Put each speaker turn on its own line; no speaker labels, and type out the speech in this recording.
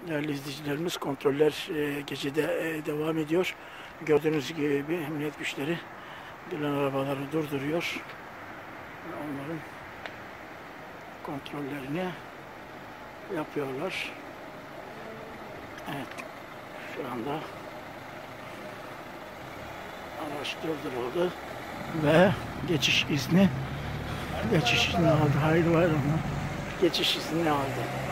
Değerli izleyicilerimiz, kontroller gecede devam ediyor. Gördüğünüz gibi emniyet güçleri gelen arabaları durduruyor. Onların kontrollerini yapıyorlar. Evet, şu anda araç durduruldu ve geçiş izni aldı. Hayırlı bayramlar. Geçiş izni aldı.